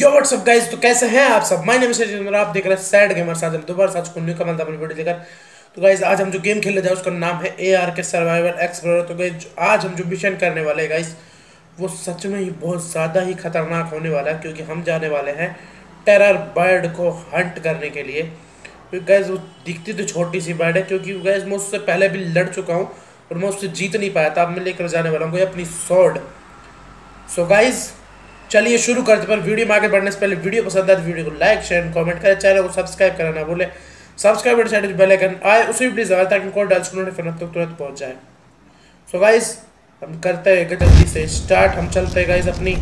यो WhatsApp guys, तो कैसे हैं आप सब। माय नेम इज सचिन और आप देख रहे हैं सैड गेमर्स। आज हम दोबारा साथ को न्यू कमाल अपनी वीडियो लेकर। तो गाइस आज हम जो गेम खेलने जा रहे हैं उसका नाम है AR के सर्वाइवल एक्सप्लोरर। तो गाइस आज हम जो मिशन करने वाले हैं गाइस वो सच में ही बहुत ज़्यादा ही खतरनाक होने वाला है, क्योंकि हम जाने वाले हैं टेरर बर्ड को हंट करने के लिए। क्योंकि गाइस वो दिखती तो छोटी सी बर्ड है, क्योंकि गाइस मैं उससे पहले भी लड़ चुका हूँ और मैं उससे जीत नहीं पाया था। अब मैं लेकर जाने वाला हूँ अपनी स्वॉर्ड। सो गाइस चलिए शुरू करते। पर वीडियो में आगे बढ़ने से पहले वीडियो पसंद आए तो वीडियो को लाइक शेयर कमेंट करें, चैनल को सब्सक्राइब करना ना भूलें। सब्सक्राइब और साइड बेल आइकन आए उसे भी प्लीज दबाएं ताकि कोई डाल नोटिफिकेशन तक तुरंत पहुंच जाए। सो गाइस हम करते हैं जल्दी से स्टार्ट। हम चलते हैं गाइस अपनी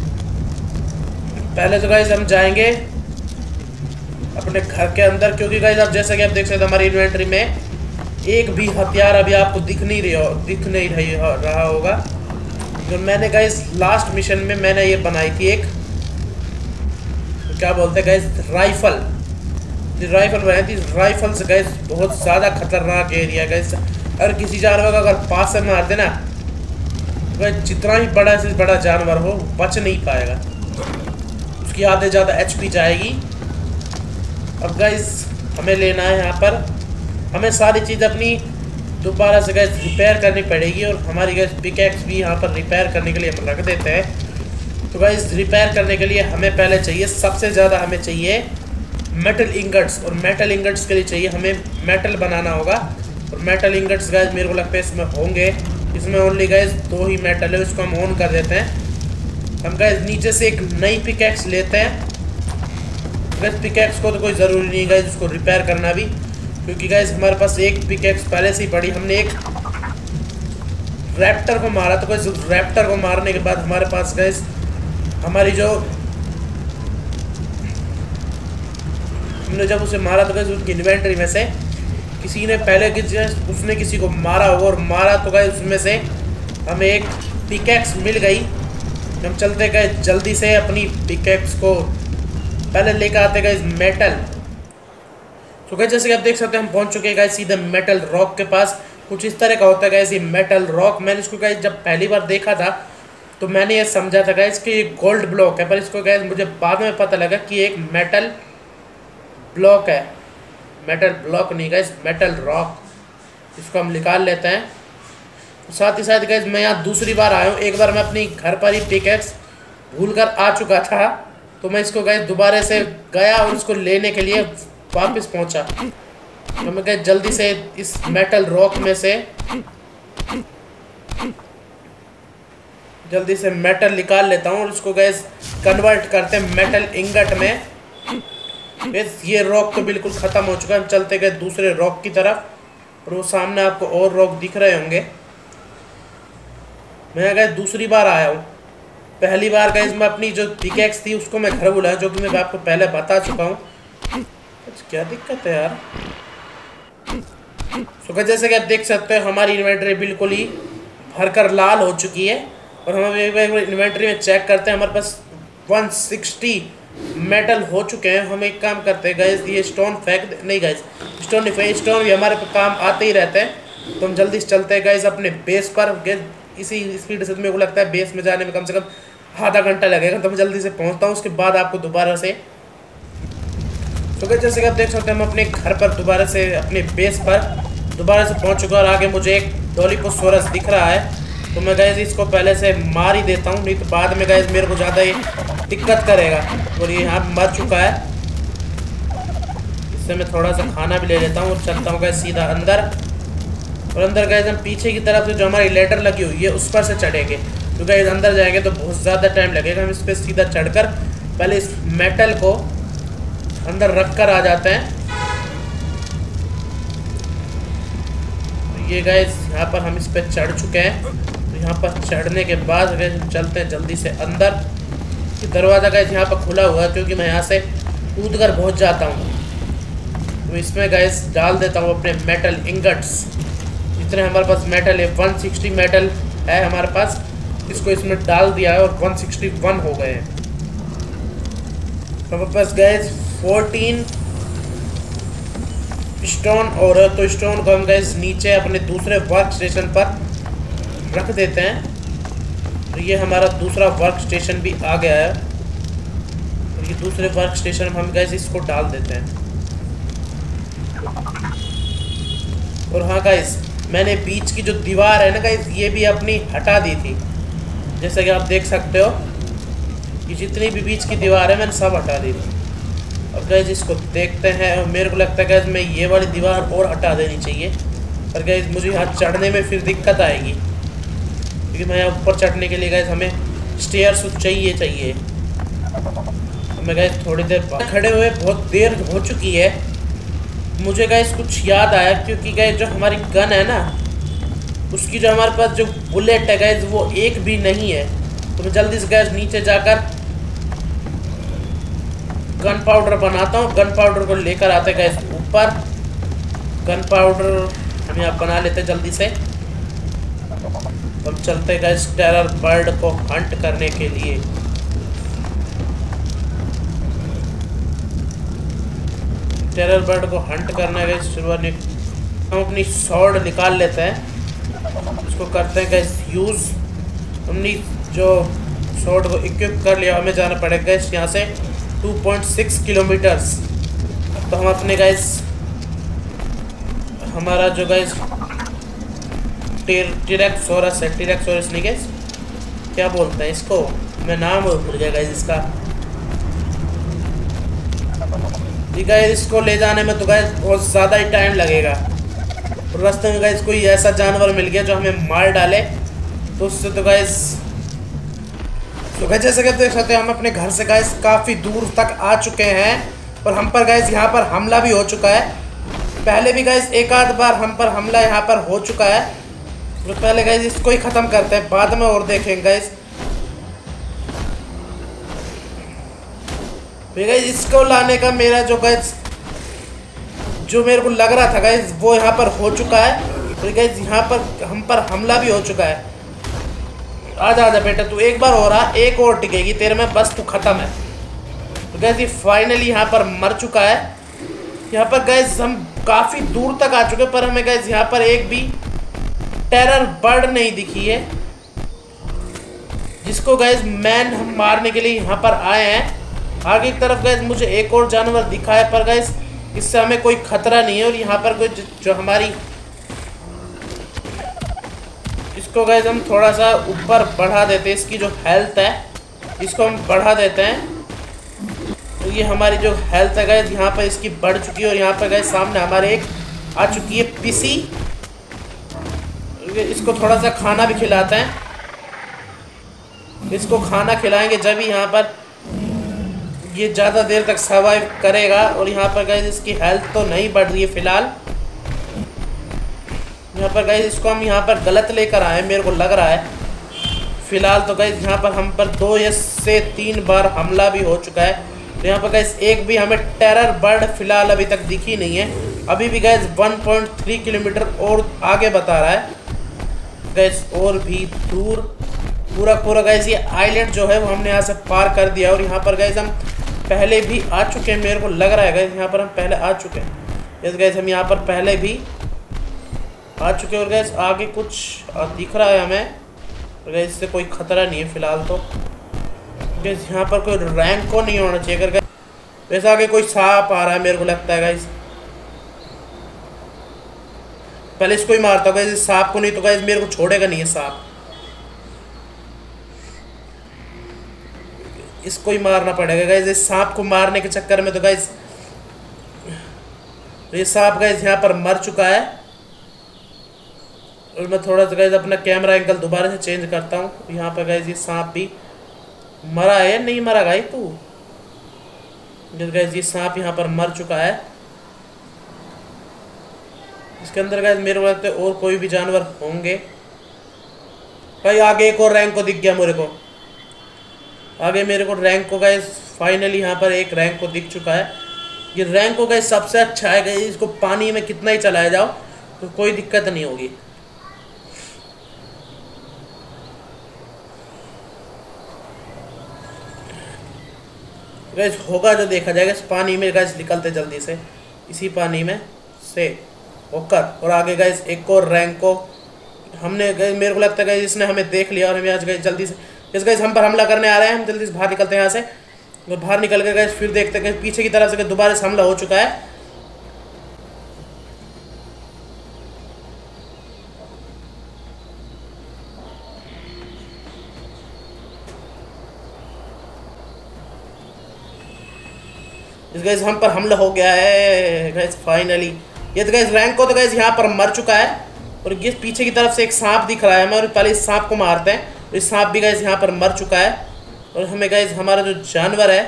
पहले तो गाइस हम जाएंगे अपने घर के अंदर, क्योंकि गाइस आप जैसा कि आप देख सकते हैं हमारी इन्वेंटरी में एक भी हथियार अभी आपको दिख नहीं रहा होगा। तो मैंने गाइस लास्ट मिशन में मैंने ये बनाई थी एक, तो क्या बोलते हैं गाइस, राइफल बनाई थी। राइफल से गाइस बहुत ज़्यादा खतरनाक एरिया गाइस। अगर किसी जानवर का अगर पास से मार देना तो गाइस जितना ही बड़ा से बड़ा जानवर हो बच नहीं पाएगा, उसकी आधे ज़्यादा HP जाएगी। अब गाइस हमें लेना है यहाँ पर, हमें सारी चीज़ अपनी दोबारा से गैस रिपेयर करनी पड़ेगी, और हमारी गैस पिकैक्स भी यहाँ पर रिपेयर करने के लिए हम रख देते हैं। तो गैस रिपेयर करने के लिए हमें पहले चाहिए, सबसे ज़्यादा हमें चाहिए मेटल इंगट्स, और मेटल इंगट्स के लिए चाहिए हमें मेटल बनाना होगा। और मेटल इंगट्स गैस मेरे को लगता है इसमें होंगे, इसमें ओनली गैस 2 ही मेटल है, उसको हम ऑन कर देते हैं। हम गैस नीचे से एक नई पिकैक्स लेते हैं। गैस पिकैक्स को तो कोई ज़रूरी नहीं गैस उसको रिपेयर करना भी, क्योंकि गाइस हमारे पास एक पिकैक्स पहले से ही पड़ी। हमने एक रैप्टर को मारा, तो गाइस रैप्टर को मारने के बाद हमारे पास गाइस हमारी जो हमने जब उसे मारा तो गाइस उसकी इन्वेंटरी में से किसी ने पहले उसने किसी को मारा और मारा, तो गाइस उसमें से हमें एक पिकैक्स मिल गई। हम चलते गए जल्दी से अपनी पिकैक्स को पहले लेकर आते गए मेटल। तो गाइस जैसे कि आप देख सकते हैं हम पहुंच चुके हैं गाइस सीधे मेटल रॉक के पास। कुछ इस तरह का होता है गाइस ये मेटल रॉक। मैंने इसको गाइस जब पहली बार देखा था तो मैंने ये समझा था गाइस कि ये गोल्ड ब्लॉक है, पर इसको गाइस मुझे बाद में पता लगा कि एक मेटल ब्लॉक है। मेटल ब्लॉक नहीं गाइस, मेटल रॉक। इसको हम निकाल लेते हैं। साथ ही साथ गाइस मैं यहाँ दूसरी बार आया हूँ। एक बार मैं अपनी घर पर ही पिकैक्स भूल कर आ चुका था, तो मैं इसको गाइस दोबारा से गया और इसको लेने के लिए वापस पहुंचा। तो मैं गए जल्दी से इस मेटल रॉक में से जल्दी से मेटल निकाल लेता हूँ और इसको गैस कन्वर्ट करते हैं मेटल इंगट में। ये रॉक तो बिल्कुल ख़त्म हो चुका है। हम चलते गए दूसरे रॉक की तरफ, और वो सामने आपको और रॉक दिख रहे होंगे। मैं गए दूसरी बार आया हूँ। पहली बार गैस मैं अपनी जो पिकैक्स थी उसको मैं घर बुलाया, जो कि मैं आपको पहले बता चुका हूँ। क्या दिक्कत है यार। तो जैसे कि आप देख सकते हो हमारी इन्वेंटरी बिल्कुल ही भरकर लाल हो चुकी है, और हम इन्वेंटरी में चेक करते हैं हमारे पास 160 मेटल हो चुके हैं। हम एक काम करते हैं गाइस, ये स्टोन फेंक नहीं गाइस, स्टोन नहीं फेंक, स्टोन भी हमारे पे काम आते ही रहते हैं। तो हम जल्दी से चलते हैं गाइस अपने बेस पर। इसी स्पीड से मेरे को लगता है बेस में जाने में कम से कम आधा घंटा लगेगा, तो मैं जल्दी से पहुँचता हूँ। उसके बाद आपको दोबारा से तो जैसे कि आप देख सकते हैं हम अपने घर पर दोबारा से अपने बेस पर दोबारा से पहुंच चुका, और आगे मुझे एक डोलिपोसोरस दिख रहा है। तो मैं गैस इसको पहले से मार ही देता हूं, नहीं तो बाद में गैस मेरे को ज़्यादा ही दिक्कत करेगा। और ये यहाँ मर चुका है। इससे मैं थोड़ा सा खाना भी ले लेता हूँ और चलता हूँ गैस सीधा अंदर। और अंदर गैस हम पीछे की तरफ से जो हमारी लेटर लगी हुई है उस पर से चढ़ेंगे, तो गैस अंदर जाएंगे तो बहुत ज़्यादा टाइम लगेगा। हम इस पर सीधा चढ़कर पहले इस मेटल को अंदर रख कर आ जाते हैं। ये गाइस यहाँ पर हम इस पे चढ़ चुके हैं। तो यहाँ पर चढ़ने के बाद गाइस हम चलते हैं जल्दी से अंदर। ये दरवाज़ा गाइस यहाँ पर खुला हुआ है, क्योंकि मैं यहाँ से कूद कर पहुँच जाता हूँ। तो इसमें गाइस डाल देता हूँ अपने मेटल इंगट्स। जितने हमारे पास मेटल है 160 मेटल है हमारे पास, इसको इसमें डाल दिया है और 161 हो गए हैं। तो हमारे पास गाइस 14 स्टोन और तो स्टोन को हम गैस नीचे अपने दूसरे वर्क स्टेशन पर रख देते हैं। तो ये हमारा दूसरा वर्क स्टेशन भी आ गया है। और ये दूसरे वर्क स्टेशन में हम गाइस इसको डाल देते हैं। और हाँ गाइस, मैंने बीच की जो दीवार है ना गाइस, ये भी अपनी हटा दी थी। जैसा कि आप देख सकते हो, ये जितनी भी बीच की दीवार है मैंने सब हटा दी थी। अब गाइस इसको देखते हैं। और मेरे को लगता है गाइस मैं ये वाली दीवार और हटा देनी चाहिए, पर गाइस मुझे यहाँ चढ़ने में फिर दिक्कत आएगी, क्योंकि मैं यहाँ ऊपर चढ़ने के लिए गाइस हमें स्टेयर्स चाहिए। मैं गाइस थोड़ी देर खड़े हुए बहुत देर हो चुकी है। मुझे गाइस कुछ याद आया, क्योंकि गाइस जो हमारी गन है ना, उसकी जो हमारे पास जो बुलेट है गाइस वो एक भी नहीं है। तो मैं जल्दी से गाइस नीचे जाकर गन पाउडर बनाता हूँ। गन पाउडर को लेकर आते गाइस ऊपर। गन पाउडर हम यहाँ बना लेते जल्दी से। हम चलते गाइस टेरर बर्ड को हंट करने के लिए। टेरर बर्ड को हंट करने के शुरुआत हम अपनी स्वॉर्ड निकाल लेते हैं, उसको करते हैं गाइस यूज़। हमने जो स्वॉर्ड को इक्विप कर लिया, हमें जाना पड़ेगा गाइस यहाँ से 2.6 किलोमीटर्स। तो हम अपने गाइस हमारा जो गाइस टीरेक्सोरस है, टीरेक्सोरस नहीं गाइस, क्या बोलते हैं इसको, मैं नाम भूल गया गाइस इसका। गाइस इसको ले जाने में तो गाइस बहुत ज़्यादा ही टाइम लगेगा। और रास्ते में गाइस कोई ऐसा जानवर मिल गया जो हमें मार डाले, तो उससे तो गाइस जैसे कि आप देख सकते हैं हम अपने घर से गाइस काफ़ी दूर तक आ चुके हैं। और हम पर गाइस यहाँ पर हमला भी हो चुका है। पहले भी गाइस एक आध बार हम पर हमला यहाँ पर हो चुका है। तो पहले गाइस इसको ही ख़त्म करते हैं, बाद में और देखेंगे गाइस। गाइस इसको लाने का मेरा जो गाइस जो मेरे को लग रहा था गाइस वो यहाँ पर हो चुका है। तो गाइस यहाँ पर हम पर हमला भी हो चुका है। आजा आजा बेटा, तू एक बार हो रहा, एक और टिकेगी तेरे में, बस तू खत्म है। तो गाइस ये फाइनली यहाँ पर मर चुका है। यहाँ पर गाइस हम काफ़ी दूर तक आ चुके हैं, पर हमें गाइस यहाँ पर एक भी टेरर बर्ड नहीं दिखी है, जिसको गाइस मैन हम मारने के लिए यहाँ पर आए हैं। आगे की तरफ गाइस मुझे एक और जानवर दिखा है, पर गाइस इससे हमें कोई खतरा नहीं है। और यहाँ पर कोई जो हमारी इसको गाइस हम थोड़ा सा ऊपर बढ़ा देते हैं, इसकी जो हेल्थ है इसको हम बढ़ा देते हैं। तो ये हमारी जो हेल्थ है गाइस यहाँ पर इसकी बढ़ चुकी है। और यहाँ पर गाइस सामने हमारे एक आ चुकी है पीसी। इसको थोड़ा सा खाना भी खिलाते हैं। इसको खाना खिलाएंगे जब ही यहाँ पर ये ज़्यादा देर तक सर्वाइव करेगा। और यहाँ पर गाइस इसकी हेल्थ तो नहीं बढ़ रही है फ़िलहाल। यहाँ पर गाइस इसको हम यहाँ पर गलत लेकर आए मेरे को लग रहा है। फ़िलहाल तो गाइस यहाँ पर हम पर 2 या से 3 बार हमला भी हो चुका है। तो यहाँ पर गाइस एक भी हमें टेरर बर्ड फ़िलहाल अभी तक दिखी नहीं है। अभी भी गाइस 1.3 किलोमीटर और आगे बता रहा है गाइस, और भी दूर पूरा गाइस ये आइलैंड जो है वो हमने यहाँ से पार कर दिया। और यहाँ पर गाइस हम पहले भी आ चुके हैं, मेरे को लग रहा है गाइस यहाँ पर हम पहले आ चुके हैं। यस गाइस हम यहाँ पर पहले भी आ चुके हैं। और गाइस आगे कुछ दिख रहा है हमें, और गाइस इससे कोई खतरा नहीं है फ़िलहाल। तो गाइस यहाँ पर कोई रैंक को नहीं होना चाहिए। अगर गाइस आगे कोई सांप आ रहा है मेरे को लगता है गाइस, पहले इसको ही मारता हूँ गाइस, सांप को, नहीं तो गाइस मेरे को छोड़ेगा नहीं है सांप। इसको ही मारना पड़ेगा गाइस, इस सांप को मारने के चक्कर में तो गाइस ये सांप गाइस यहाँ पर मर चुका है। और मैं थोड़ा सा गाइस अपना कैमरा एंगल दोबारा से चेंज करता हूँ। यहाँ पर गाइस ये सांप भी मरा है, नहीं मरा गाइस तू। गाइस ये सांप यहाँ पर मर चुका है। इसके अंदर गाइस मेरे को लगता है और कोई भी जानवर होंगे। भाई आगे एक और रैंक को दिख गया मेरे को, आगे मेरे को रैंक को गाइस फाइनली यहाँ पर एक रैंक को दिख चुका है। ये रैंक को गाइस सबसे अच्छा है गाइस, इसको पानी में कितना ही चलाया जाओ तो कोई दिक्कत नहीं होगी। गाइस होगा जो देखा जाएगा। इस पानी में गाइस निकलते जल्दी से, इसी पानी में से होकर। और आगे गाइस एक और रैंक को हमने गाइस मेरे को लगता है गाइस इसने हमें देख लिया और हमें आज गाइस जल्दी से इस गाइस हम पर हमला करने आ रहे हैं। हम जल्दी से बाहर निकलते हैं यहाँ से। और बाहर निकल के गाइस फिर देखते हैं पीछे की तरफ से दोबारा से हमला हो चुका है। इस गाइस हम पर हमला हो गया है गाइस फाइनली। ये तो गाइस रैंक को तो गाइस यहाँ पर मर चुका है और ये पीछे की तरफ से एक सांप दिख रहा है हमें, और पहले इस सांप को मारते हैं। इस सांप भी गाइस यहाँ पर मर चुका है और हमें गाइस हमारा जो जानवर है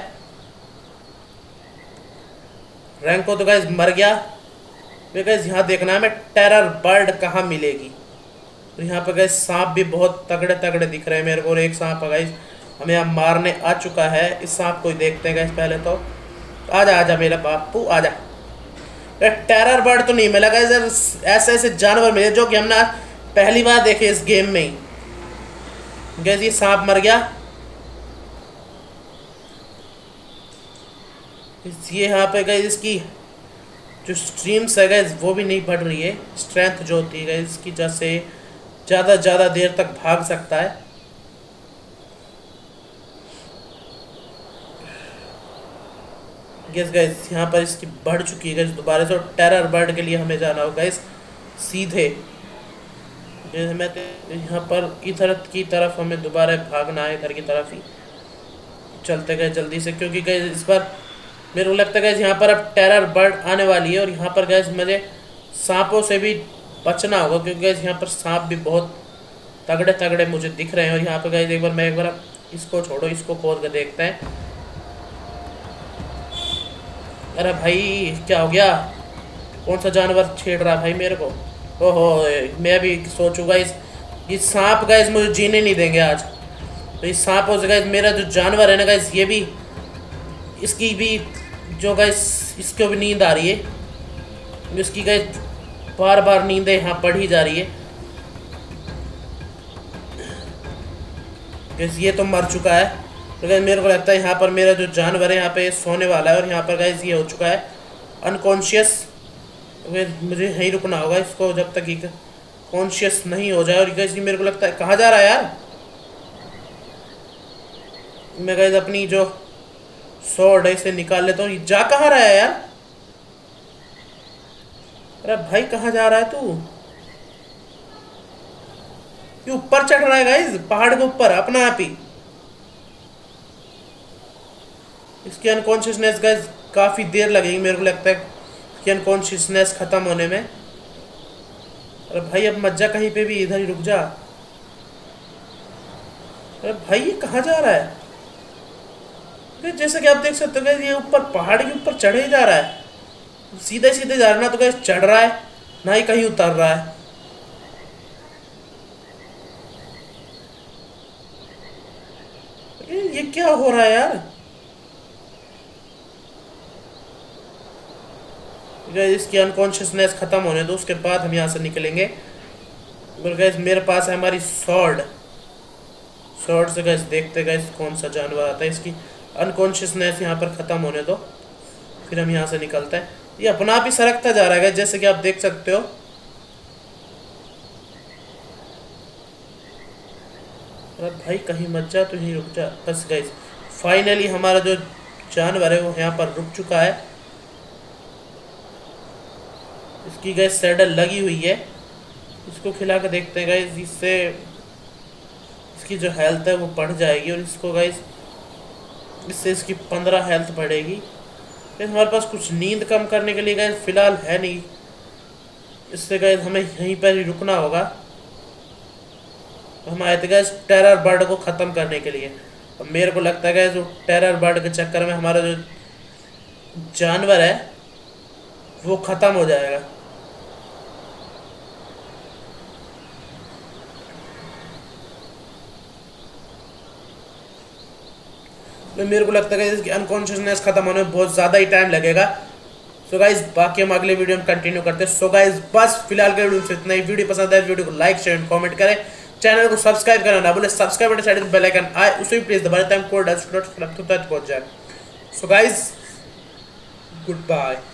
रैंक को तो गाइस मर गया। ये गाइस यहाँ देखना है हमें टेरर बर्ड कहाँ मिलेगी। और यहाँ पर गाइस सांप भी बहुत तगड़े तगड़े दिख रहे हैं मेरे को, और एक सांप गाइस हमें यहाँ मारने आ चुका है। इस सांप को देखते हैं गाइस पहले तो। आजा आजा मेरा बापू आजा। टेरर बर्ड तो नहीं मिला गाइस, ऐसे ऐसे जानवर मिले जो कि हमने पहली बार देखे इस गेम में ही। गाइस ये सांप मर गया। ये यहाँ पे गाइस इसकी जो स्ट्रीम्स है गाइस वो भी नहीं बढ़ रही है। स्ट्रेंथ जो होती है गाइस इसकी, जैसे ज़्यादा देर तक भाग सकता है। गाइस यहाँ पर इसकी बढ़ चुकी है गाइस दोबारा से। टेरर बर्ड के लिए हमें जाना होगा गाइस सीधे। मैं यहाँ पर इधर की तरफ हमें दोबारा भागना है, इधर की तरफ ही चलते गए जल्दी से, क्योंकि गाइस इस बार मेरे को लगता है गाइस यहाँ पर अब टेरर बर्ड आने वाली है। और यहाँ पर गाइस मुझे सांपों से भी बचना होगा, क्योंकि गाइस यहाँ पर सांप भी बहुत तगड़े तगड़े मुझे दिख रहे हैं। और यहाँ पर गाइस एक बार इसको छोड़ो, इसको खोद कर देखते हैं। अरे भाई क्या हो गया, कौन सा जानवर छेड़ रहा है भाई मेरे को। ओहो मैं भी सोचूंगा इस सांप गाइस मुझे जीने नहीं देंगे आज। तो इस सांपों से गाइस मेरा जो जानवर है ना गाइस, ये भी इसकी भी जो गाइस इसको भी नींद आ रही है। इसकी गाइस बार बार नींदें यहाँ पड़ ही जा रही है। गाइस ये तो मर चुका है। तो गाइस मेरे को लगता है यहाँ पर मेरा जो जानवर है यहाँ पे सोने वाला है। और यहाँ पर गाइस ये हो चुका है अनकॉन्शियस। मुझे यहीं रुकना होगा इसको जब तक ये कॉन्शियस नहीं हो जाए। और गाइस ये मेरे को लगता है कहाँ जा रहा है यार। मैं गाइस अपनी जो स्वॉर्ड है इसे निकाल लेता हूँ। ये जा कहाँ रहा है यार। अरे भाई कहाँ जा रहा है तू। ये ऊपर चढ़ रहा है गाइस पहाड़ के ऊपर अपना आप ही। इसकी अनकॉन्शियसनेस गाइस काफ़ी देर लगेगी मेरे को लगता है इसकी अनकॉन्शियसनेस ख़त्म होने में। अरे भाई अब मत जा कहीं पे भी, इधर ही रुक जा। अरे भाई ये कहाँ जा रहा है। जैसे कि आप देख सकते हो ये ऊपर पहाड़ के ऊपर चढ़े ही जा रहा है। सीधे सीधे जा रहा है ना, तो गाइस चढ़ रहा है ना ही कहीं उतर रहा है। ये क्या हो रहा है यार। इसकी अनकॉन्शियसनेस खत्म होने दो, उसके बाद हम यहाँ से निकलेंगे। गाइस मेरे पास है हमारी स्वॉर्ड से गाइस देखते गाइस कौन सा जानवर आता है। इसकी अनकॉन्शियसनेस यहाँ पर ख़त्म होने दो, फिर हम यहाँ से निकलते हैं। ये अपना आप ही सरकता जा रहा है जैसे कि आप देख सकते हो। अरे भाई कहीं मत जा, तो यहीं रुक जा बस। गाइस फाइनली हमारा जो जानवर है वो यहाँ पर रुक चुका है। इसकी गाइस सैडल लगी हुई है, इसको खिला कर देखते हैं गाइस। इससे इसकी जो हेल्थ है वो बढ़ जाएगी। और इसको गाइस इससे इसकी 15 हेल्थ बढ़ेगी। फिर हमारे पास कुछ नींद कम करने के लिए गाइस फिलहाल है नहीं। इससे गाइस हमें यहीं पर ही रुकना होगा। हम आए थे गाइस टेरर बर्ड को ख़त्म करने के लिए। अब मेरे को लगता है गाइस टेरर बर्ड के चक्कर में हमारा जो जानवर है वो ख़त्म हो जाएगा। तो मेरे को लगता है इसकी अनकॉन्शियसनेस खत्म होने में बहुत ज़्यादा ही टाइम लगेगा। सो गाइस बाकी हम अगले वीडियो में कंटिन्यू करते हैं। सो गाइस बस फिलहाल के वीडियो से इतना ही। वीडियो पसंद आए वीडियो को लाइक शेयर कमेंट करें, चैनल को सब्सक्राइब करना ना भूलें। सब्सक्राइब बटन साइड में बेल आइकन आए उसे भी प्लीज दबाएं ताकि कोड पहुंच जाए। So guys good bye.